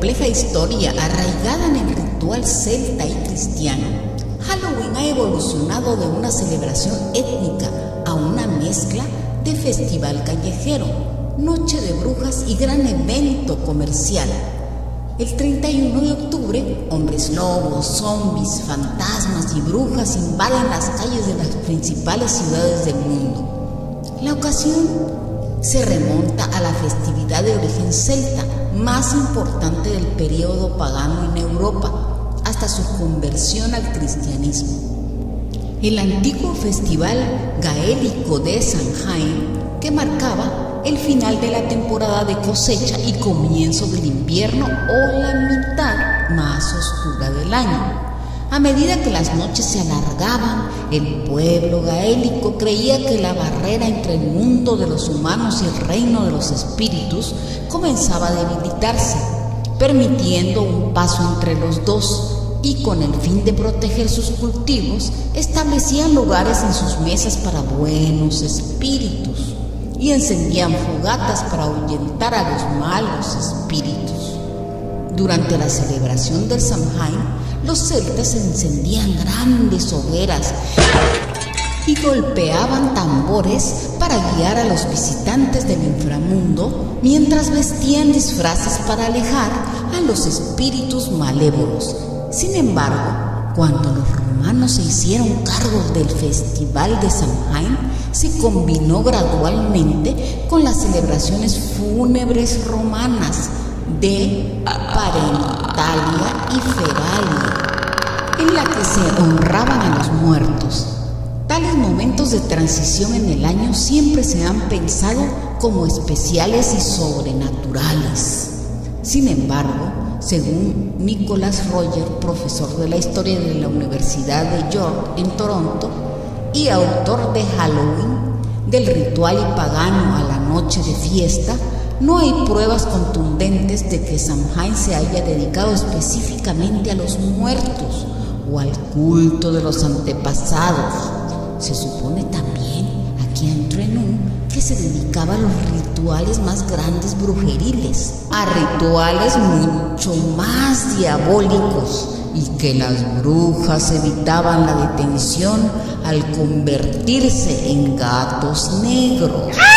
compleja historia arraigada en el ritual celta y cristiano, Halloween ha evolucionado de una celebración étnica a una mezcla de festival callejero, noche de brujas y gran evento comercial. El 31 de octubre, hombres lobos, zombies, fantasmas y brujas invaden las calles de las principales ciudades del mundo. La ocasión se remonta a la festividad de origen celta más importante del período pagano en Europa, hasta su conversión al cristianismo. El antiguo festival gaélico de Samhain, que marcaba el final de la temporada de cosecha y comienzo del invierno o la mitad más oscura del año. A medida que las noches se alargaban, el pueblo gaélico creía que la barrera entre el mundo de los humanos y el reino de los espíritus comenzaba a debilitarse, permitiendo un paso entre los dos, y con el fin de proteger sus cultivos, establecían lugares en sus mesas para buenos espíritus y encendían fogatas para ahuyentar a los malos espíritus. Durante la celebración del Samhain, los celtas encendían grandes hogueras y golpeaban tambores para guiar a los visitantes del inframundo, mientras vestían disfraces para alejar a los espíritus malévolos. Sin embargo, cuando los romanos se hicieron cargo del festival de Samhain, se combinó gradualmente con las celebraciones fúnebres romanas de Parentalia y Feralia, en la que se honraban a los muertos. Tales momentos de transición en el año siempre se han pensado como especiales y sobrenaturales. Sin embargo, según Nicholas Roger, profesor de la historia de la Universidad de York en Toronto y autor de Halloween, del ritual y pagano a la noche de fiesta, no hay pruebas contundentes de que Samhain se haya dedicado específicamente a los muertos o al culto de los antepasados. Se supone también, aquí entre nous, que se dedicaba a los rituales más grandes brujeriles, a rituales mucho más diabólicos, y que las brujas evitaban la detención al convertirse en gatos negros.